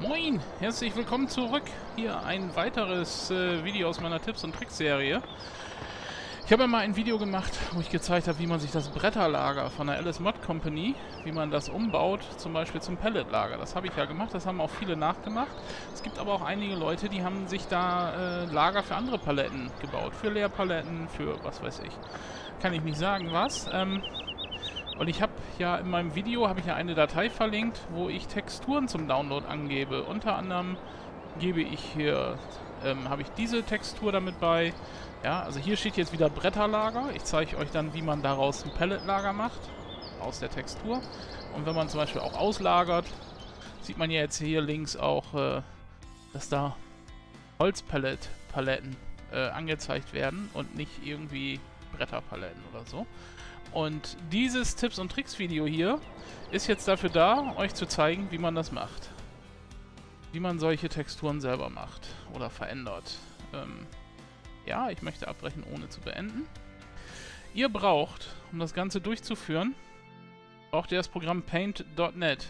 Moin, herzlich willkommen zurück. Hier ein weiteres Video aus meiner Tipps- und Tricks-Serie. Ich habe ja mal ein Video gemacht, wo ich gezeigt habe, wie man sich das Bretterlager von der Alice Mod Company, wie man das umbaut, zum Beispiel zum Pelletlager. Das habe ich ja gemacht, das haben auch viele nachgemacht. Es gibt aber auch einige Leute, die haben sich da Lager für andere Paletten gebaut. Für Leerpaletten, für was weiß ich. Kann ich nicht sagen, was. Und ich habe ja in meinem Video eine Datei verlinkt, wo ich Texturen zum Download angebe. Unter anderem gebe ich hier, habe ich diese Textur damit bei. Ja, also hier steht jetzt wieder Bretterlager. Ich zeige euch dann, wie man daraus ein Pelletlager macht, aus der Textur. Und wenn man zum Beispiel auch auslagert, sieht man ja jetzt hier links auch, dass da Holzpaletten angezeigt werden und nicht irgendwie Bretterpaletten oder so. Und dieses Tipps- und Tricks-Video hier ist jetzt dafür da, euch zu zeigen, wie man das macht. Wie man solche Texturen selber macht oder verändert. Ja, ich möchte abbrechen, ohne zu beenden. Ihr braucht, um das Ganze durchzuführen, braucht ihr das Programm Paint.net.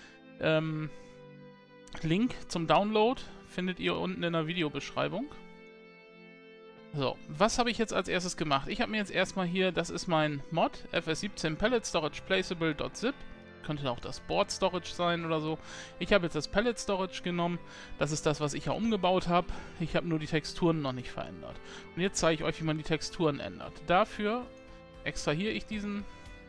Link zum Download findet ihr unten in der Videobeschreibung. So, was habe ich jetzt als erstes gemacht? Ich habe mir jetzt erstmal hier, das ist mein Mod, FS17 Pellet Storage Placeable.zip. Könnte auch das Board Storage sein oder so. Ich habe jetzt das Pellet Storage genommen. Das ist das, was ich ja umgebaut habe. Ich habe nur die Texturen noch nicht verändert. Und jetzt zeige ich euch, wie man die Texturen ändert. Dafür extrahiere ich diesen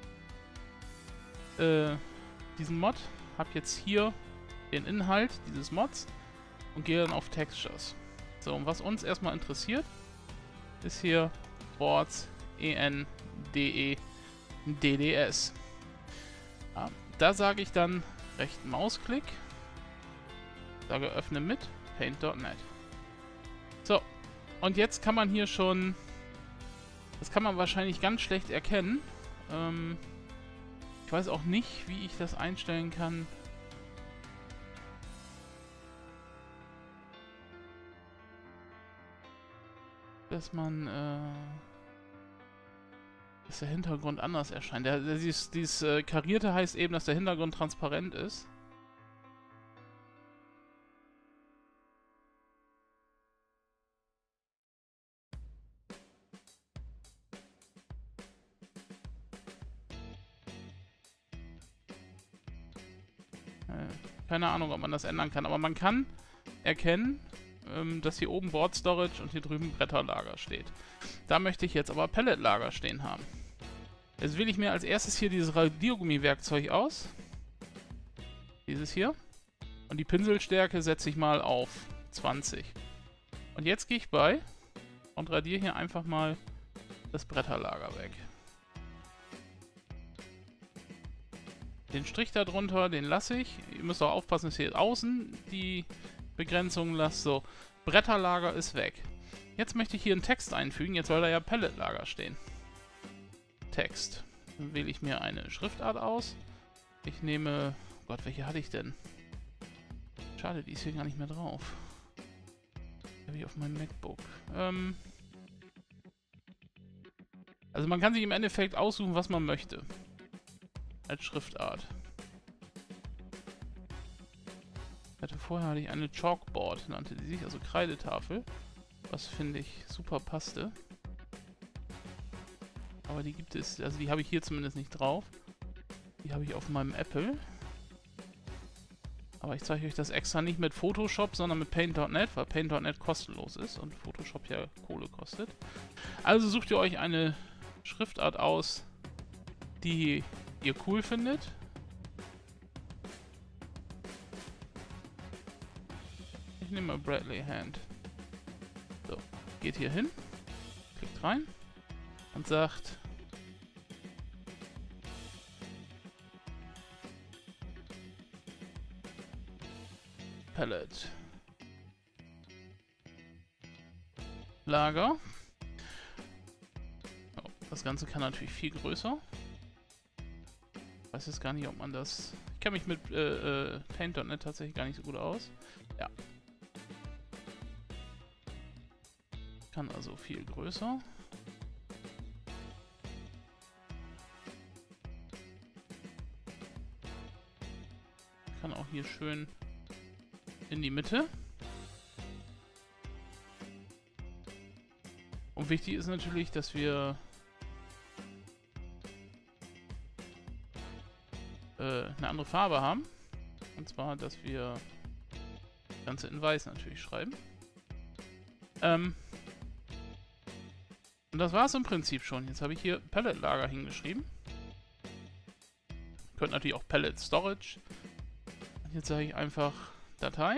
Mod. Habe jetzt hier den Inhalt dieses Mods und gehe dann auf Textures. So, und was uns erstmal interessiert, ist hier Boards ENDE DDS. Ja, da sage ich dann rechten Mausklick, sage öffne mit Paint.net. So, und jetzt kann man hier schon, das kann man wahrscheinlich ganz schlecht erkennen. Ich weiß auch nicht, wie ich das einstellen kann. Dass man, dass der Hintergrund anders erscheint. Dieses Karierte heißt eben, dass der Hintergrund transparent ist. Keine Ahnung, ob man das ändern kann, aber man kann erkennen, dass hier oben Board Storage und hier drüben Bretterlager steht. Da möchte ich jetzt aber Pelletlager stehen haben. Jetzt wähle ich mir als erstes hier dieses Radiergummi-Werkzeug aus. Dieses hier. Und die Pinselstärke setze ich mal auf 20. Und jetzt gehe ich bei und radiere hier einfach mal das Bretterlager weg. Den Strich darunter, den lasse ich. Ihr müsst auch aufpassen, dass ihr außen die Begrenzung lasst. So, Bretterlager ist weg. Jetzt möchte ich hier einen Text einfügen. Jetzt soll da ja Pelletlager stehen. Text. Dann wähle ich mir eine Schriftart aus. Ich nehme... Oh Gott, welche hatte ich denn? Schade, die ist hier gar nicht mehr drauf. Die habe ich auf meinem MacBook. Also man kann sich im Endeffekt aussuchen, was man möchte. Als Schriftart. Vorher hatte ich eine Chalkboard, nannte die sich, also Kreidetafel. Was finde ich super passte. Aber die gibt es, also die habe ich hier zumindest nicht drauf. Die habe ich auf meinem Apple. Aber ich zeige euch das extra nicht mit Photoshop, sondern mit Paint.net, weil Paint.net kostenlos ist und Photoshop ja Kohle kostet. Also sucht ihr euch eine Schriftart aus, die ihr cool findet. Ich nehme mal Bradley Hand. So, geht hier hin, klickt rein und sagt Pellet Lager. Oh, das Ganze kann natürlich viel größer. Ich weiß jetzt gar nicht, ob man das... Ich kenne mich mit Paint.net tatsächlich gar nicht so gut aus. Ja. Kann also viel größer. Kann auch hier schön in die Mitte. Und wichtig ist natürlich, dass wir eine andere Farbe haben. Und zwar, dass wir das Ganze in weiß natürlich schreiben. Und das war es im Prinzip schon. Jetzt habe ich hier Pallet-Lager hingeschrieben. Könnt natürlich auch Pallet Storage. Und jetzt sage ich einfach Datei.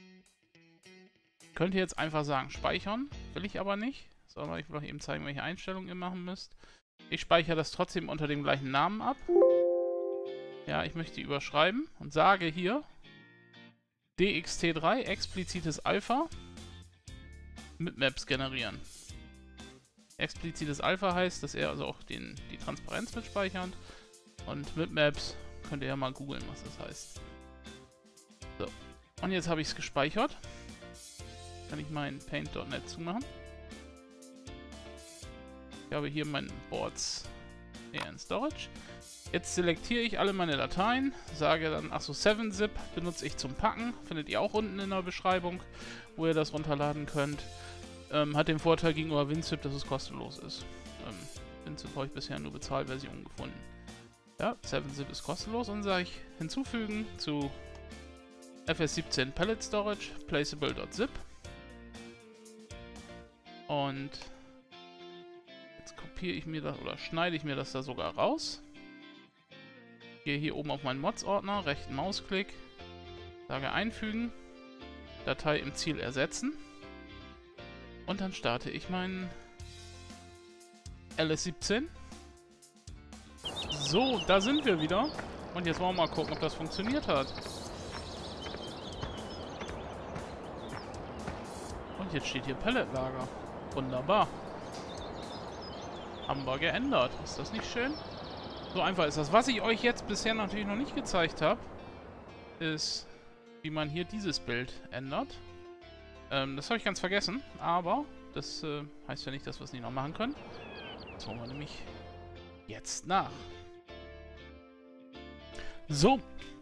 Könnt ihr jetzt einfach sagen speichern. Will ich aber nicht. Sondern ich will euch eben zeigen, welche Einstellungen ihr machen müsst. Ich speichere das trotzdem unter dem gleichen Namen ab. Ja, ich möchte überschreiben und sage hier DXT3 explizites Alpha mit Maps generieren. Explizites Alpha heißt, dass er also auch die Transparenz mitspeichert. Und mit Maps könnt ihr ja mal googeln, was das heißt. So, und jetzt habe ich es gespeichert. Kann ich meinen Paint.net zumachen. Ich habe hier meinen Boards in Storage. Jetzt selektiere ich alle meine Dateien, sage dann, achso, 7-Zip benutze ich zum Packen. Findet ihr auch unten in der Beschreibung, wo ihr das runterladen könnt. Hat den Vorteil gegenüber WinZip, dass es kostenlos ist. WinZip habe ich bisher nur Bezahlversionen gefunden. Ja, 7-Zip ist kostenlos und sage ich hinzufügen zu FS17 Pallet Storage, placeable.zip. Und jetzt kopiere ich mir das oder schneide ich mir das da sogar raus. Gehe hier oben auf meinen Mods-Ordner, rechten Mausklick, sage einfügen, Datei im Ziel ersetzen und dann starte ich meinen LS17. So, da sind wir wieder und jetzt wollen wir mal gucken, ob das funktioniert hat. Und jetzt steht hier Pallet-Lager. Wunderbar. Haben wir geändert. Ist das nicht schön? So einfach ist das. Was ich euch jetzt bisher natürlich noch nicht gezeigt habe, ist, wie man hier dieses Bild ändert. Das habe ich ganz vergessen, aber das heißt ja nicht, dass wir es nicht noch machen können. Das holen wir nämlich jetzt nach. So,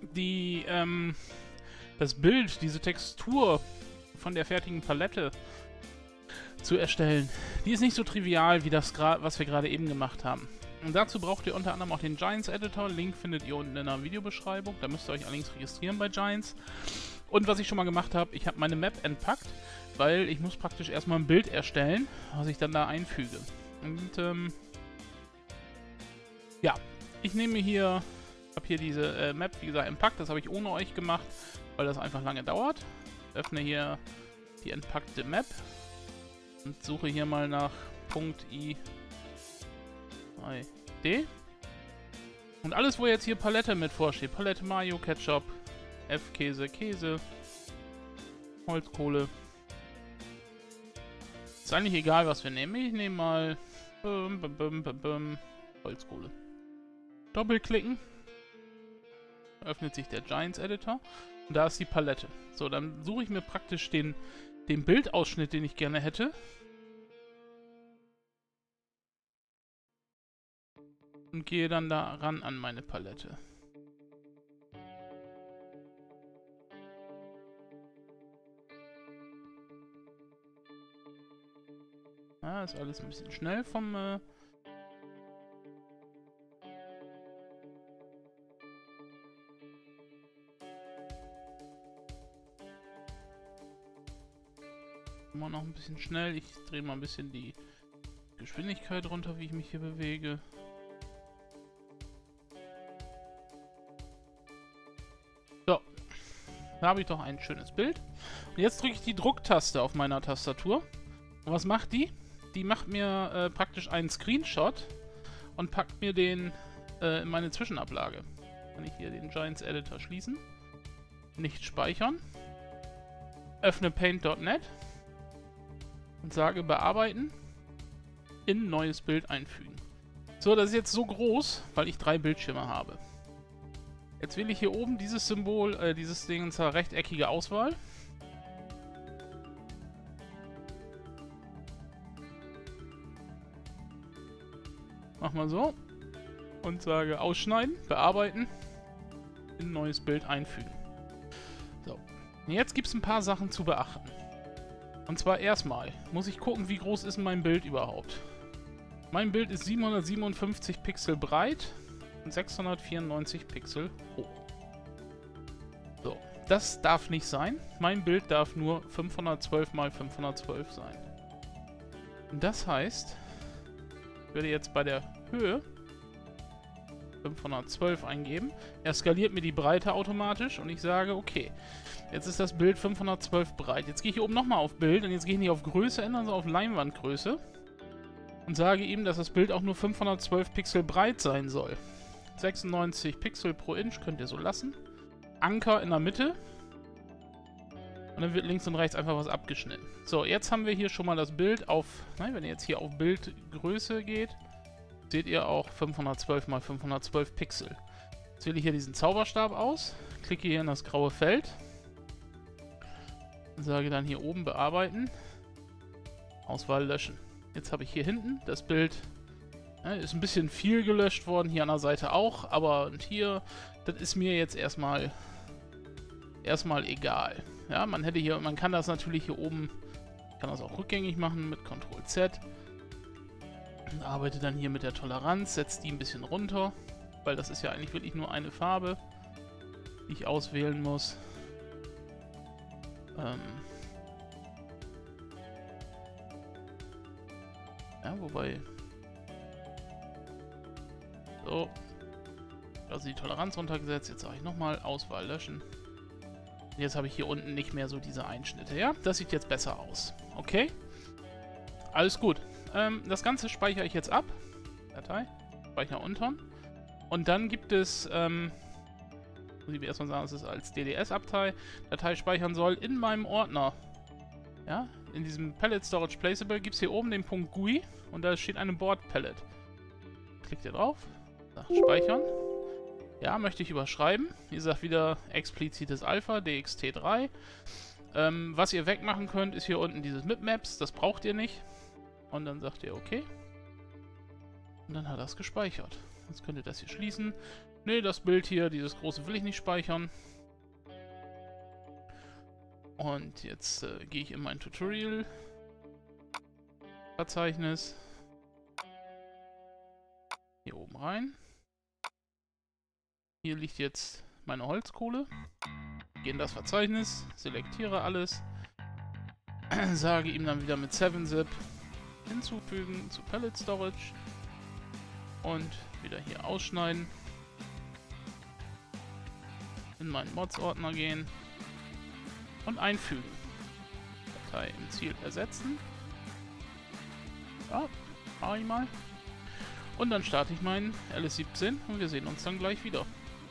das Bild, diese Textur von der fertigen Palette zu erstellen, die ist nicht so trivial wie das, was wir gerade eben gemacht haben. Und dazu braucht ihr unter anderem auch den Giants Editor. Link findet ihr unten in der Videobeschreibung. Da müsst ihr euch allerdings registrieren bei Giants. Und was ich schon mal gemacht habe, ich habe meine Map entpackt, weil ich muss praktisch erstmal ein Bild erstellen, was ich dann da einfüge. Und ja, ich nehme hier, habe hier diese Map, wie gesagt, entpackt. Das habe ich ohne euch gemacht, weil das einfach lange dauert. Öffne hier die entpackte Map und suche hier mal nach .i D. Und alles, wo jetzt hier Palette mit vorsteht, Palette Mayo, Ketchup, F-Käse, Käse, Holzkohle. Ist eigentlich egal, was wir nehmen. Ich nehme mal Holzkohle. Doppelklicken. Öffnet sich der Giants Editor. Und da ist die Palette. So, dann suche ich mir praktisch den Bildausschnitt, den ich gerne hätte. Und gehe dann da ran an meine Palette. Ja, ist alles ein bisschen schnell vom... Immer noch ein bisschen schnell. Ich drehe mal ein bisschen die Geschwindigkeit runter, wie ich mich hier bewege. So. Da habe ich doch ein schönes Bild. Und jetzt drücke ich die Drucktaste auf meiner Tastatur. Und was macht die? Die macht mir praktisch einen Screenshot und packt mir den in meine Zwischenablage. Kann ich hier den Giants Editor schließen. Nicht speichern. Öffne Paint.net. Und sage bearbeiten. In neues Bild einfügen. So, das ist jetzt so groß, weil ich 3 Bildschirme habe. Jetzt wähle ich hier oben dieses Symbol, dieses Ding, und zwar rechteckige Auswahl. Mach mal so. Und sage ausschneiden, bearbeiten, in neues Bild einfügen. So. Jetzt gibt es ein paar Sachen zu beachten. Und zwar erstmal muss ich gucken, wie groß ist mein Bild überhaupt. Mein Bild ist 757 Pixel breit und 694 Pixel hoch. So, das darf nicht sein. Mein Bild darf nur 512 x 512 sein. Und das heißt, ich werde jetzt bei der Höhe 512 eingeben. Er skaliert mir die Breite automatisch und ich sage, okay, jetzt ist das Bild 512 breit. Jetzt gehe ich hier oben nochmal auf Bild und jetzt gehe ich nicht auf Größe ändern, sondern auf Leinwandgröße und sage ihm, dass das Bild auch nur 512 Pixel breit sein soll. 96 Pixel pro Inch könnt ihr so lassen. Anker in der Mitte. Und dann wird links und rechts einfach was abgeschnitten. So, jetzt haben wir hier schon mal das Bild auf, nein, wenn ihr jetzt hier auf Bildgröße geht, seht ihr auch 512 x 512 Pixel. Jetzt wähle ich hier diesen Zauberstab aus, klicke hier in das graue Feld und sage dann hier oben bearbeiten, Auswahl löschen. Jetzt habe ich hier hinten das Bild, ist ein bisschen viel gelöscht worden, hier an der Seite auch, aber hier, das ist mir jetzt erstmal egal. Ja, man kann das natürlich hier oben, kann das auch rückgängig machen mit Ctrl-Z. Und arbeite dann hier mit der Toleranz, setze die ein bisschen runter, weil das ist ja eigentlich wirklich nur eine Farbe, die ich auswählen muss. Ja, wobei... So. Also die Toleranz runtergesetzt, jetzt sage ich nochmal Auswahl löschen. Und jetzt habe ich hier unten nicht mehr so diese Einschnitte, ja? Das sieht jetzt besser aus. Okay? Alles gut. Das Ganze speichere ich jetzt ab. Datei. Speicher unten. Und dann gibt es, muss ich erstmal sagen, dass es als DDS-Datei speichern soll in meinem Ordner. Ja? In diesem Palette Storage Placeable gibt es hier oben den Punkt GUI und da steht eine Board Palette. Klickt ihr drauf. Sagt Speichern. Ja, möchte ich überschreiben. Wie gesagt, wieder explizites Alpha, DXT3. Was ihr wegmachen könnt, ist hier unten dieses Mipmaps. Das braucht ihr nicht. Und dann sagt ihr okay. Und dann hat er es gespeichert. Jetzt könnt ihr das hier schließen. Ne, das Bild hier, dieses große, will ich nicht speichern. Und jetzt gehe ich in mein Tutorial-Verzeichnis. Hier oben rein. Hier liegt jetzt meine Holzkohle. Gehe in das Verzeichnis, selektiere alles. Sage ihm dann wieder mit 7-Zip hinzufügen zu Palette Storage. Und wieder hier ausschneiden. In meinen Mods-Ordner gehen. Und einfügen. Datei im Ziel ersetzen. Ja, mache ich mal. Und dann starte ich meinen LS17 und wir sehen uns dann gleich wieder.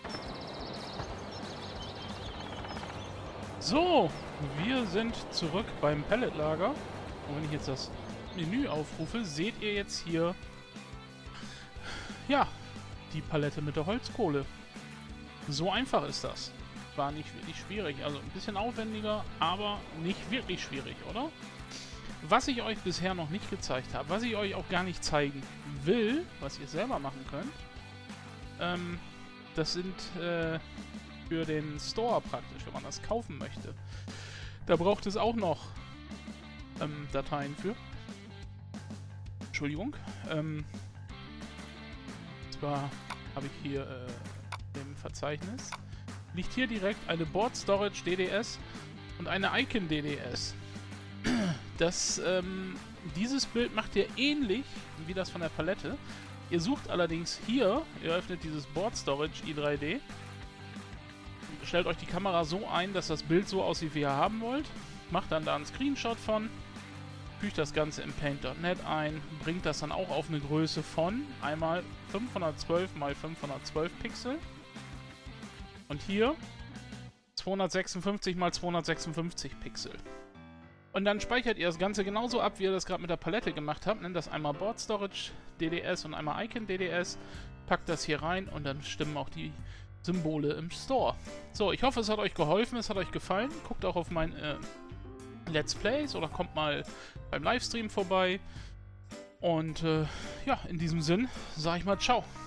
So, wir sind zurück beim Palletlager. Und wenn ich jetzt das Menü aufrufe, seht ihr jetzt hier, ja, die Palette mit der Holzkohle. So einfach ist das. War nicht wirklich schwierig. Also ein bisschen aufwendiger, aber nicht wirklich schwierig, oder? Was ich euch bisher noch nicht gezeigt habe, was ich euch auch gar nicht zeigen will, was ihr selber machen könnt, das sind für den Store praktisch, wenn man das kaufen möchte. Da braucht es auch noch Dateien für. Entschuldigung. Zwar habe ich hier im Verzeichnis, liegt hier direkt eine Board Storage DDS und eine Icon DDS. Dieses Bild macht ihr ähnlich wie das von der Palette. Ihr sucht allerdings hier, ihr öffnet dieses Board Storage i3D, stellt euch die Kamera so ein, dass das Bild so aussieht, wie ihr haben wollt, macht dann da einen Screenshot von, fügt das Ganze in Paint.net ein, bringt das dann auch auf eine Größe von einmal 512 x 512 Pixel und hier 256 x 256 Pixel. Und dann speichert ihr das Ganze genauso ab, wie ihr das gerade mit der Palette gemacht habt. Nennt das einmal Board Storage DDS und einmal Icon DDS. Packt das hier rein und dann stimmen auch die Symbole im Store. So, ich hoffe, es hat euch geholfen, es hat euch gefallen. Guckt auch auf mein Let's Plays oder kommt mal beim Livestream vorbei. Und ja, in diesem Sinn sage ich mal ciao.